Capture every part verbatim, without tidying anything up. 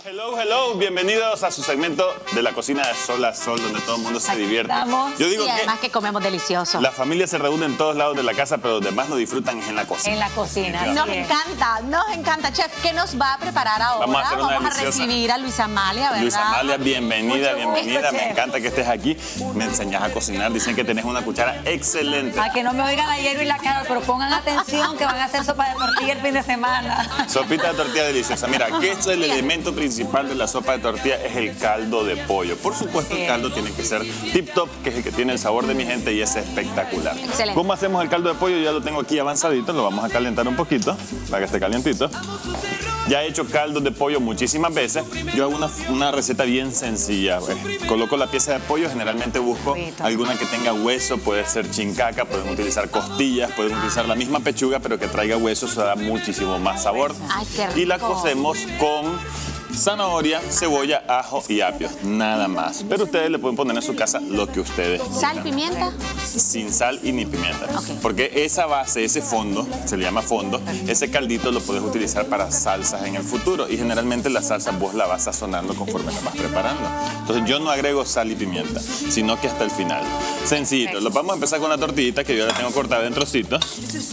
Hello, hello, bienvenidos a su segmento de la cocina de Sol a Sol, donde todo el mundo se divierte. Estamos. Yo digo y además que, que comemos delicioso. la familia se reúne en todos lados de la casa, pero donde más lo disfrutan es en la cocina. En la cocina. Nos así es. encanta, nos encanta, chef. ¿Qué nos va a preparar ahora? Vamos a hacer una Vamos a deliciosa. recibir a Luisa Amalia, ¿verdad? Luisa Amalia, bienvenida, Mucho bienvenida. gusto, Me chef. encanta que estés aquí. Me enseñas a cocinar. Dicen que tenés una cuchara excelente. A que no me oigan ayer y la cara, pero pongan atención que van a hacer sopa de tortilla el fin de semana. Sopita de tortilla deliciosa. Mira, aquí es el elemento principal de la sopa de tortilla, es el caldo de pollo. Por supuesto, el caldo tiene que ser tip top, que es el que tiene el sabor de mi gente y es espectacular. Excelente. ¿Cómo hacemos el caldo de pollo? Ya lo tengo aquí avanzadito, lo vamos a calentar un poquito para que esté calientito. Ya he hecho caldo de pollo muchísimas veces. Yo hago una, una receta bien sencilla. Eh, Coloco la pieza de pollo, generalmente busco Rico. alguna que tenga hueso, puede ser chincaca, pueden utilizar costillas, pueden utilizar la misma pechuga, pero que traiga hueso, eso da muchísimo más sabor. Ay, qué Y la rico. cocemos con zanahoria, cebolla, ajo y apio, nada más. Pero ustedes le pueden poner en su casa lo que ustedes ¿Sal, pimienta? sin sal y ni pimienta. Ok. Porque esa base, ese fondo, se le llama fondo, ese caldito lo puedes utilizar para salsas en el futuro. Y generalmente la salsa vos la vas sazonando conforme la vas preparando. Entonces yo no agrego sal y pimienta, sino que hasta el final. Sencillito. Lo vamos a empezar con la tortillita que yo la tengo cortada en trocitos.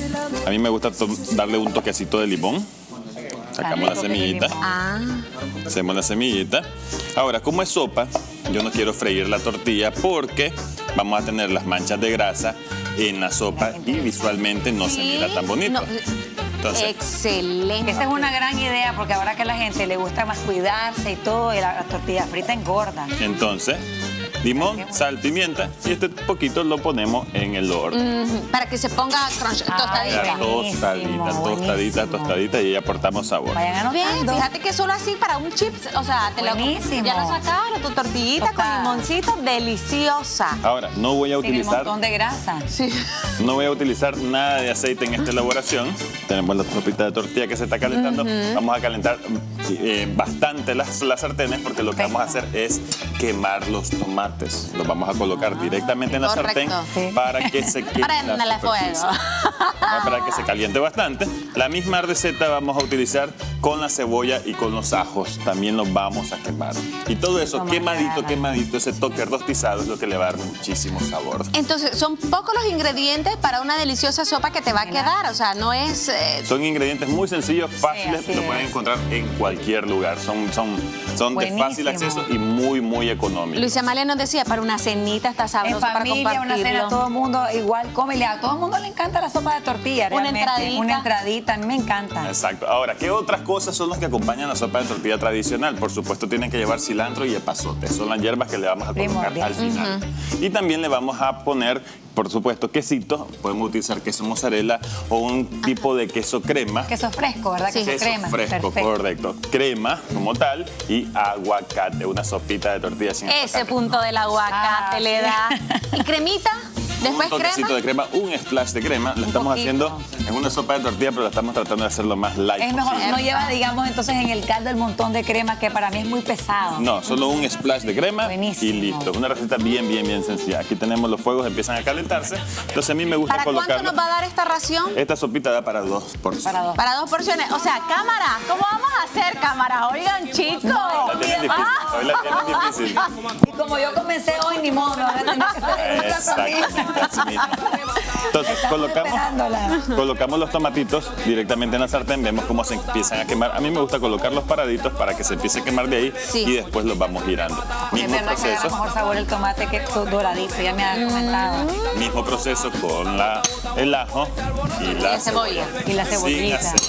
A mí me gusta to- darle un toquecito de limón. Sacamos la semillita. Ah, Hacemos la semillita. Ahora, como es sopa, yo no quiero freír la tortilla porque vamos a tener las manchas de grasa en la sopa y visualmente no se mira tan bonito. no, Entonces, excelente. Esa es una gran idea porque ahora que a la gente le gusta más cuidarse y todo, y la, la tortilla frita engorda. entonces, limón, sal, pimienta y este poquito lo ponemos en el horno. Ujú, para que se ponga crunch, Ay, tostadita. Ya, buenísimo, tostadita, tostadita, buenísimo. tostadita y ya aportamos sabor. Vayan Bien, anotando. fíjate que solo así para un chips, o sea, te lo, Buenísimo. ya lo sacaron, tu tortillita con Total. limoncito, deliciosa. Ahora, no voy a Sin el utilizar montón de grasa. Sí. No voy a utilizar nada de aceite en esta elaboración. Tenemos la sopita de tortilla que se está calentando. Vamos a calentar eh, bastante las, las sartenes porque lo que vamos a hacer es quemar los tomates. Los vamos a colocar directamente en la correcto. sartén Sí. para que se quede Préndele la superficie. fuego. Vamos a esperar que se caliente bastante. La misma receta vamos a utilizar con la cebolla y con los ajos. También los vamos a quemar. Y todo eso Toma, quemadito, agarra. quemadito, ese toque rostizado es lo que le va a dar muchísimo sabor. Entonces, son pocos los ingredientes para una deliciosa sopa que te va a quedar. O sea, no es... eh, Son ingredientes muy sencillos, fáciles, así lo es. pueden encontrar en cualquier lugar. Son, son, son de Buenísimo. fácil acceso y muy, muy económicos. Luisa Amalia nos decía, para una cenita está En sabroso para familia, una compartirlo. cena, todo el mundo igual come. y A todo el mundo le encanta la sopa de tortilla, Una realmente. entradita. Una entradita, a mí me encanta. Exacto. Ahora, ¿qué otras cosas son las que acompañan la sopa de tortilla tradicional? Por supuesto, tienen que llevar cilantro y epazote. Son las hierbas que le vamos a colocar Primordial. al final. Y también le vamos a poner, por supuesto, quesito. Podemos utilizar queso mozzarella o un tipo de queso crema. Queso fresco, ¿verdad? Sí. Queso Queso crema. fresco, Perfecto. correcto. Crema como tal y aguacate. Una sopita de tortilla sin Ese aguacate. punto del aguacate Ah, le sí. da. ¿Y cremita? Después Un toquecito crema. de crema, un splash de crema. La Un estamos poquito. haciendo en una sopa de tortilla, pero la estamos tratando de hacerlo más light Es mejor, posible. no lleva, digamos, entonces en el caldo el montón de crema que para mí es muy pesado. No, solo un splash de crema Buenísimo. y listo. Una receta bien, bien, bien sencilla. Aquí tenemos los fuegos, empiezan a calentarse. Entonces a mí me gusta ¿Para cuánto colocarlo. nos va a dar esta ración? Esta sopita da para dos porciones. Para dos. Para dos porciones. O sea, cámara, ¿cómo vamos a hacer, cámara? Oigan, chicos. La tienen difícil. Hoy la tienen difícil. Y como yo comencé hoy, ni modo, me van a tener que hacer una Exactamente, así mismo. Entonces Estamos colocamos, esperándola. colocamos los tomatitos directamente en la sartén, vemos cómo se empiezan a quemar. A mí me gusta colocarlos paraditos para que se empiece a quemar de ahí Sí. y después los vamos girando. Es Mismo verdad que agarra proceso, mejor sabor el tomate que doradito, ya me ha comentado. mismo proceso con la, el ajo y la, la cebolla. Y la Sin cebollita. hacer.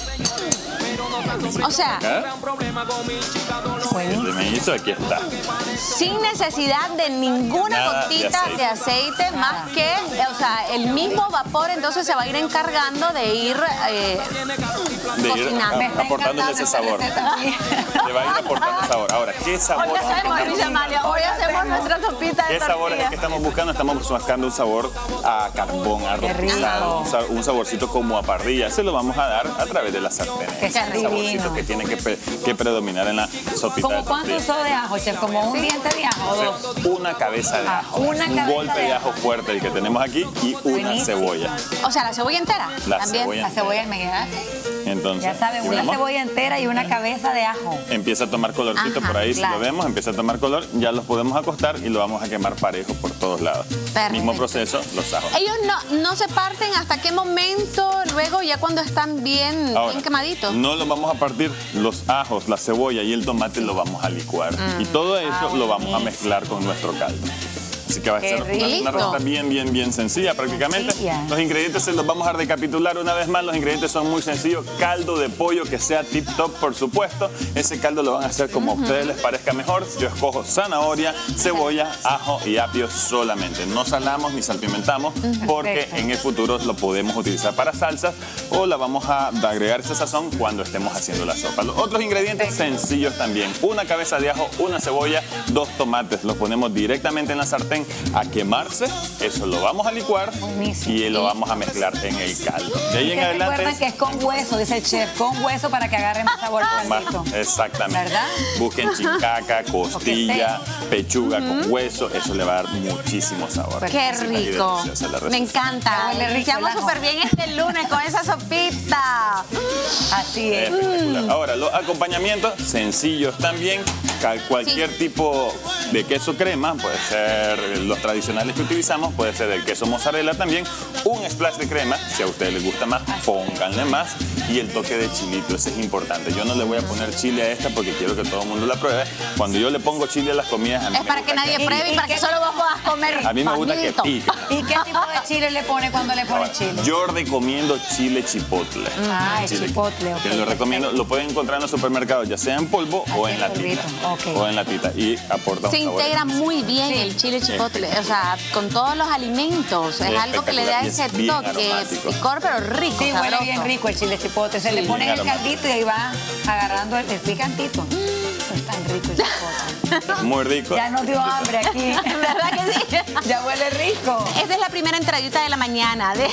O sea, Acá, Buenísimo. el mellizo, aquí está. sin necesidad de ninguna Nada de gotita de aceite, aceite. más que, eh, o sea, el mismo vapor entonces se va a ir encargando de ir eh, De ir cocinando. Me está aportándole ese encantando sabor. esta receta. Le va a ir aportando sabor. Ahora, ¿qué sabor? Hoy hacemos, Luisa Amalia, hoy hacemos nuestra sopita de ¿Qué sabor es el que tortilla. estamos buscando? Estamos buscando un sabor a carbón, a Qué rostizado, rico. un, sa- un saborcito como a parrilla. Se lo vamos a dar a través de la sartén. Qué Ese divino. saborcito que tiene que, pre- que predominar en la sopita de ¿Cómo cuánto tortilla. usó de ajo, chef? ¿Como un diente de ajo o dos? Una cabeza de Ah, ajo, una un cabeza golpe de de ajo. ajo fuerte el que tenemos aquí y una Buenísimo. cebolla. O sea, la cebolla entera. La también. cebolla. La cebolla almiguerate. Entonces, ya saben, una vemos, cebolla entera y una cabeza de ajo. empieza a tomar colorcito. Ajá, por ahí, claro. si lo vemos, empieza a tomar color. Ya los podemos acostar y lo vamos a quemar parejo por todos lados. Perfecto. Mismo proceso, los ajos. Ellos no, no se parten hasta qué momento, luego ya cuando están bien, Ahora, bien quemaditos. no los vamos a partir, los ajos, la cebolla y el tomate lo vamos a licuar. Mm. Y todo eso Ah, lo vamos a buenísimo. mezclar con nuestro caldo. Así que va a Qué ser una, una rico. receta bien, bien, bien sencilla prácticamente. Sencilla. Los ingredientes se los vamos a recapitular una vez más. Los ingredientes son muy sencillos. Caldo de pollo que sea tip top, por supuesto. Ese caldo lo van a hacer como a ustedes les parezca mejor. Yo escojo zanahoria, cebolla, ajo y apio solamente. No salamos ni salpimentamos porque Perfecto. en el futuro lo podemos utilizar para salsas o la vamos a agregar ese sazón cuando estemos haciendo la sopa. Los otros ingredientes sencillos también. Una cabeza de ajo, una cebolla, dos tomates. Los ponemos directamente en la sartén a quemarse, eso lo vamos a licuar Buenísimo. y lo vamos a mezclar en el caldo. De ahí Y en que adelante recuerdan que es con hueso, dice el chef, con hueso para que agarre más sabor al más- caldito. exactamente. ¿Verdad? Busquen chincaca, costilla, pechuga con hueso, eso le va a dar muchísimo sabor. Qué Riquísima y rico. deliciosa la receta. Me encanta. Ya huele rico Iniciamos el ajo. súper bien este lunes con esa sopita. Así es. Espectacular. Ahora, los acompañamientos sencillos también. Cal- Cualquier tipo de queso crema, puede ser los tradicionales que utilizamos, puede ser el queso mozzarella también. Un splash de crema, si a ustedes les gusta más, pónganle más. Y el toque de chilito, ese es importante. Yo no le voy a poner chile a esta porque quiero que todo el mundo la pruebe. Cuando yo le pongo chile a las comidas, a mí Es me para gusta que nadie que- pruebe y para que solo vos puedas comer. A mí me gusta que panito. pique. ¿Y qué tipo de chile le pone cuando le pone Ahora, chile? yo recomiendo chile chipotle. Ah, el chipotle, ok, Que lo recomiendo, lo pueden encontrar en los supermercados, ya sea en polvo o Así en en latita. polvito, ok. O en latita. Y aporta un Se sabor integra exquisito. muy bien Sí. el chile chipotle, o sea, con todos los alimentos. Es algo que le da espectacular y ese es bien toque aromático. picor, pero rico, Sí, huele sabroso. bien rico el chile chipotle. Se le Sí, pone en el bien caldito y ahí va agarrando el, el picantito. Es tan rico el chipotle. Muy rico. Ya nos dio hambre aquí. ¿Verdad que sí? Ya huele rico. Esta es la primera entradita de la mañana. De...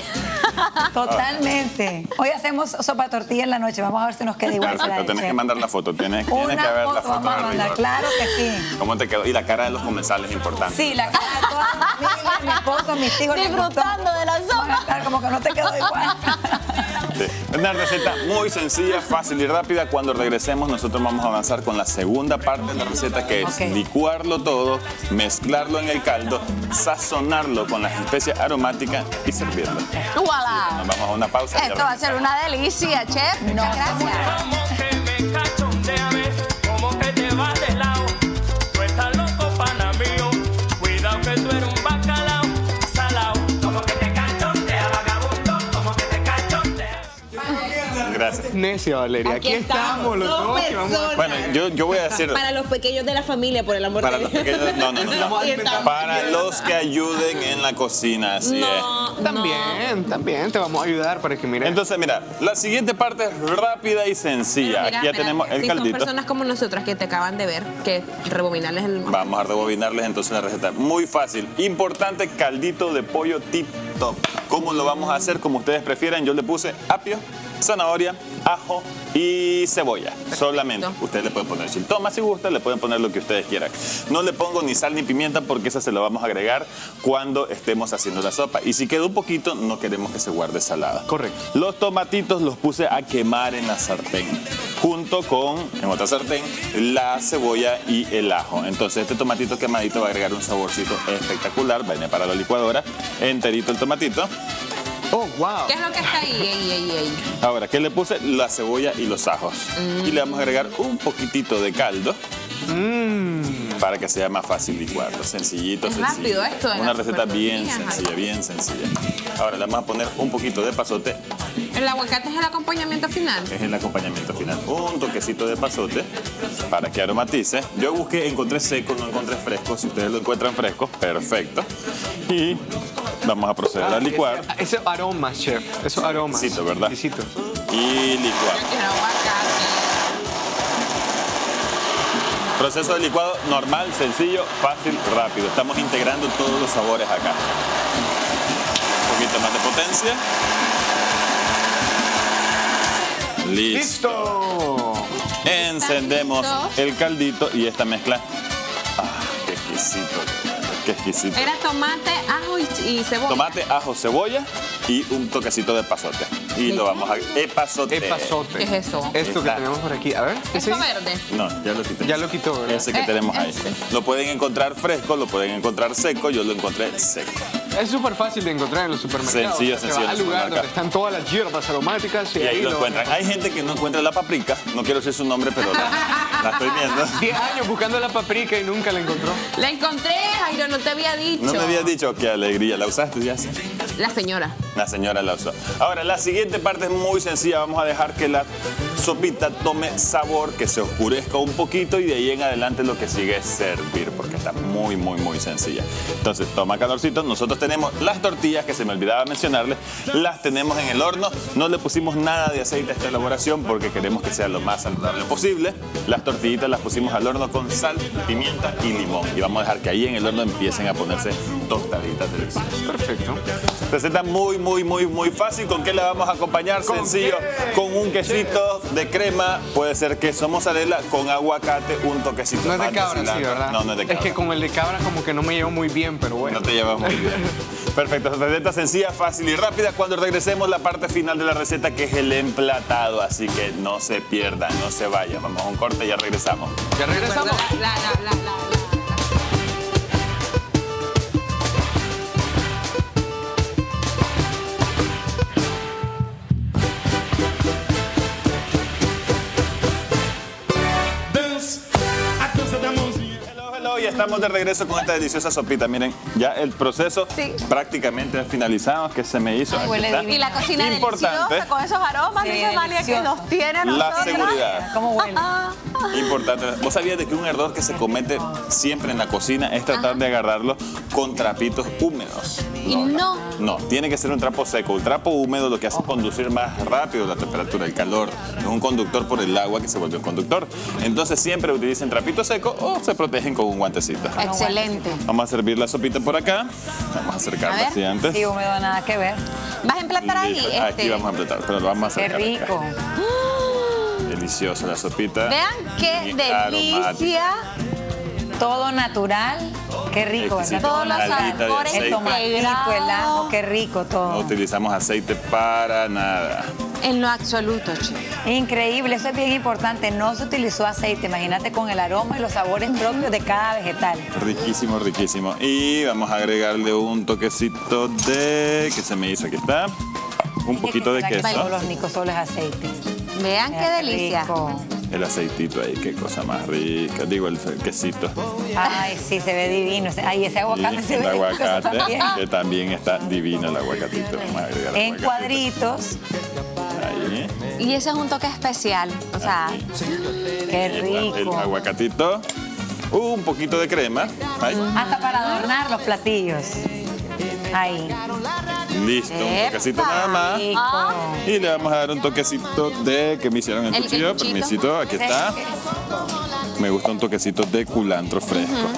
Totalmente. Hoy hacemos sopa de tortilla en la noche. Vamos a ver si nos queda igual. que la Perfecto, del tenés chef. que mandar la foto. Tienes, tienes Una que ver la foto foto vamos a de mandar, rigor. claro que sí. ¿Cómo te quedó? Y la cara de los comensales es importante. Sí, la cara de toda la familia, mi esposo, mis hijos. les gustó. Disfrutando de la Van a sopa. estar como que no te quedó igual. Sí. Es una receta muy sencilla, fácil y rápida. Cuando regresemos, nosotros vamos a avanzar con la segunda parte de la receta, que es Ok. licuarlo todo, mezclarlo en el caldo, sazonarlo con las especias aromáticas y servirlo. ¡Voilà! Nos vamos a una pausa. y ya Esto va a ser regresamos. una delicia, chef. Muchas gracias. Como que me cachondeame, como que te vas de lado. Tú estás loco, pana mío. Cuidado que tú eres un bacalao salao. Como que te cachondea, vagabundo. Como que te cachondea. Gracias. Necia, Valeria. Aquí, estamos los dos. que vamos a- Bueno, yo, yo voy a decir... Para los pequeños de la familia, por el amor Para de los Dios. pequeños, no, no, no, no. Sí, estamos- Para los que ayuden en la cocina, así No, También, también te vamos a ayudar para que es. mires. Entonces, mira, la siguiente parte es rápida y sencilla. Mira, Aquí ya mira, tenemos el si son caldito. personas como nosotras que te acaban de ver, que rebobinarles el... Vamos a rebobinarles entonces la receta. Muy fácil. Importante, caldito de pollo tip top. ¿Cómo lo vamos a hacer? Como ustedes prefieran. Yo le puse apio, zanahoria, ajo y cebolla. Solamente. Ustedes le pueden poner chiltoma si gusta, le pueden poner lo que ustedes quieran. No le pongo ni sal ni pimienta porque esa se la vamos a agregar cuando estemos haciendo la sopa. Y si quedó un poquito, no queremos que se guarde salada. Correcto. Los tomatitos los puse a quemar en la sartén, junto con, en otra sartén, la cebolla y el ajo. Entonces este tomatito quemadito va a agregar un saborcito espectacular. Viene para la licuadora, enterito el tomatito. Oh, wow. ¿Qué es lo que está ahí? Ahí, ahí, ahí. Ahora, ¿qué le puse? La cebolla y los ajos. Y le vamos a agregar un poquitito de caldo Mmm. para que sea más fácil licuarlo. Sencillito, Es sencillo. rápido esto de Una las receta bien supertortillas, sencilla, bien sencilla. Ahora le vamos a poner un poquito de pasote. El aguacate es el acompañamiento final. Es el acompañamiento final. Un toquecito de pasote para que aromatice. Yo busqué, encontré seco, no encontré fresco. Si ustedes lo encuentran fresco, perfecto. Y vamos a proceder a licuar Esos aromas, chef. Esos aromas. Exquisito, ¿verdad? Exquisito. y licuar. El aguacate. Proceso de licuado normal, sencillo, fácil, rápido. Estamos integrando todos los sabores acá. Un poquito más de potencia. Listo. ¡Listo! Encendemos listos? el caldito y esta mezcla. Ah, qué exquisito, qué exquisito. Era tomate, ajo y, y cebolla. Tomate, ajo, cebolla y un toquecito de pasote. y lo vamos a epazote. Epazote. ¿Qué es eso? Esto que Está. tenemos por aquí. A ver, ¿qué es ¿Eso eso? verde? No, ya lo quité. Ya lo quitó, ¿verdad? Ese que Eh, tenemos ahí. ese. Lo pueden encontrar fresco, lo pueden encontrar seco, yo lo encontré seco. Es súper fácil de encontrar en los supermercados. Sencillo, Se sencillo va en al el lugar donde supermercado. están todas las hierbas aromáticas y, Y ahí lo encuentran. Hay gente que no encuentra la paprika, no quiero decir su nombre, pero la, la estoy viendo. diez años buscando la paprika y nunca la encontró. La encontré, Jairo, no te había dicho. No me había dicho, qué alegría, ¿la usaste ya? Sí. La señora. La señora la usó. Ahora, la siguiente parte es muy sencilla. Vamos a dejar que la sopita tome sabor, que se oscurezca un poquito y de ahí en adelante lo que sigue es servir, porque está muy, muy, muy sencilla. Entonces, toma calorcito. Nosotros tenemos las tortillas, que se me olvidaba mencionarles, las tenemos en el horno. No le pusimos nada de aceite a esta elaboración porque queremos que sea lo más saludable posible. Las tortillitas las pusimos al horno con sal, pimienta y limón. Y vamos a dejar que ahí en el horno empiecen a ponerse tostaditas deliciosas. Perfecto. Receta muy, muy, muy, muy fácil. ¿Con qué la vamos a acompañar? ¿Con Sencillo. qué? Con un quesito de crema. Puede ser queso mozzarella con aguacate, un toquecito No es de más cabra, sí, cilantro. ¿verdad? No, no es de cabra. Es que con el de cabra como que no me llevo muy bien, pero bueno. No te llevas muy bien. Perfecto. Receta sencilla, fácil y rápida. Cuando regresemos, la parte final de la receta, que es el emplatado. Así que no se pierdan, no se vayan. Vamos a un corte y ya regresamos. Ya regresamos. La, la, la, la, la. Hello, hello, ya estamos de regreso con esta deliciosa sopita. Miren, ya el proceso Sí. prácticamente ha finalizado, que se me hizo. Ay, Aquí huele está. divino. Y la cocina Importante. deliciosa con esos aromas, Sí, dice María, que delicioso. los tiene a La nosotros. seguridad. ¿Cómo huele? Importante. ¿Vos sabías de que un error que se comete siempre en la cocina es tratar de agarrarlo con trapitos húmedos? Y no. No, tiene que ser un trapo seco. El trapo húmedo lo que hace es conducir más rápido la temperatura, el calor. Es un conductor por el agua que se vuelve un conductor. Entonces siempre utilicen trapito seco o se protegen con un guantecito. Excelente. Vamos a servir la sopita por acá. Vamos a A acercarla ver. así antes. Sí, húmedo, nada que ver. ¿Vas a emplatar ahí? Listo. Este? Aquí vamos a emplatar, pero lo vamos a Qué acercar acá. rico. Deliciosa la sopita. Vean qué Bien aromática. delicia. Todo natural. Qué rico, ¿verdad? Exquisito. Todos los Alita de sabores aceite. El tomatito, el ajo, integrados. qué rico No todo. utilizamos aceite para nada. En lo absoluto, chicos. Increíble, eso es bien importante. No se utilizó aceite, imagínate con el aroma y los sabores propios de cada vegetal. Riquísimo, riquísimo. Y vamos a agregarle un toquecito de... que se me hizo, aquí está. Un poquito de queso. queso. Los nicos solo es aceite. Vean qué delicia. rico. El aceitito ahí, qué cosa más rica. Digo, el quesito. Ay, sí, se ve divino. Ay, ese aguacate Y se el ve aguacate, delicioso también. que también está divino el aguacatito. Vamos a agregar En aguacatito. cuadritos. Ahí. Y ese es un toque especial. O sea, Qué El, el rico. aguacatito. Un poquito de crema. Ahí. Hasta para adornar los platillos. Ahí. Listo, un ¡Epa! toquecito nada más. Rico. Y le vamos a dar un toquecito de que me hicieron el, El cuchillo. cuchito. Permisito, aquí está. Me gusta un toquecito de culantro fresco.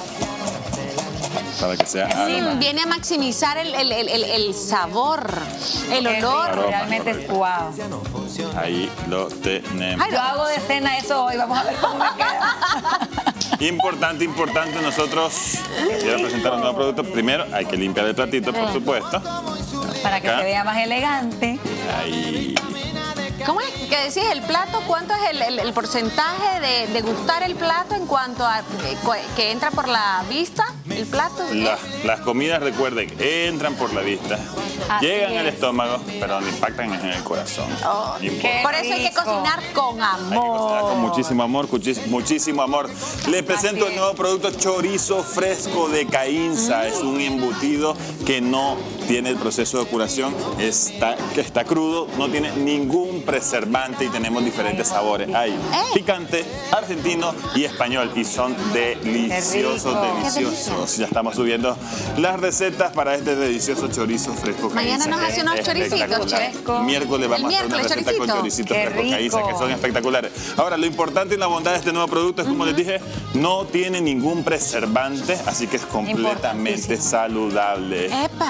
Para que sea sí, aromático. viene a maximizar el, el- el- el- el sabor, el Qué olor. rico, Aroma, realmente es correcto. wow. Ahí lo tenemos. Yo hago de cena eso hoy, vamos a ver cómo me queda. Importante, importante, nosotros quiero presentar un nuevo producto. Primero hay que limpiar el platito, por supuesto. Para que Acá. se vea más elegante. Ahí. ¿Cómo es que decís el plato? ¿Cuánto es el, el- el porcentaje de, de gustar el plato en cuanto a eh, cu- que entra por la vista? ¿El plato? Las, las comidas, recuerden, entran por la vista, Así llegan al es. estómago, pero donde impactan es en el corazón. Oh, Importa. qué Por eso hay que rico. cocinar con Hay que cocinar con amor. muchísimo amor, cuchis- muchísimo amor. Les presento el nuevo producto chorizo fresco de Caínza. Es un embutido que no tiene el proceso de curación, está, que está crudo, no tiene ningún preservante y tenemos diferentes sabores. Hay picante, argentino y español y son deliciosos, Qué rico. deliciosos. Ya estamos subiendo las recetas para este delicioso chorizo fresco Mañana Caínza, nos que hace es unos choricitos, espectacular. fresco. Miércoles vamos El a hacer una miércoles, receta con choricito. choricito Qué fresco Caínza, que rico. son espectaculares. Ahora, lo importante y la bondad de este nuevo producto es, como les dije, no tiene ningún preservante, así que es completamente Importantísimo. saludable. Epa. Tiene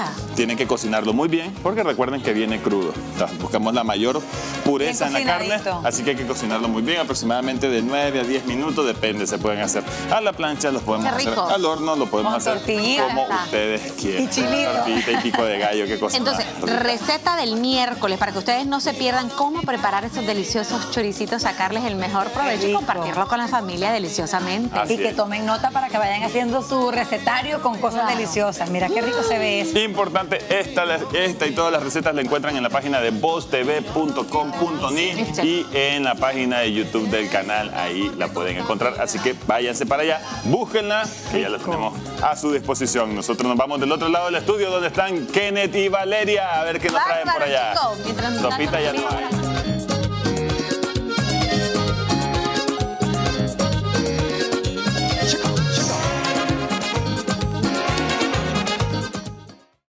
tienen que cocinarlo muy bien, porque recuerden que viene crudo. Entonces, buscamos la mayor pureza en la carne, cocinadito. así que hay que cocinarlo muy bien, aproximadamente de nueve a diez minutos, depende, se pueden hacer a la plancha, los podemos Qué hacer rico. al horno, lo podemos Con hacer tortillita. como ustedes quieran. Y chilito. Tortillita y pico de gallo, qué cosa Entonces, más rica. receta del miércoles, para que ustedes no se pierdan cómo preparar esos deliciosos choricitos, sacarles el mejor provecho y rico. compartirlo con la familia deliciosamente. Así Y que es. tomen nota para que vayan haciendo su recetario con cosas Claro. deliciosas. Mira qué rico se ve eso. Importante, esta, esta y todas las recetas la encuentran en la página de voz t v punto com punto ni y en la página de YouTube del canal, ahí la pueden encontrar. Así que váyanse para allá, búsquenla, que ya la tenemos a su disposición. Nosotros nos vamos del otro lado del estudio donde están Kenneth y Valeria, a ver qué nos traen por allá. Bárbaro, chicos, mientras nos dan Sopita ya no los hay.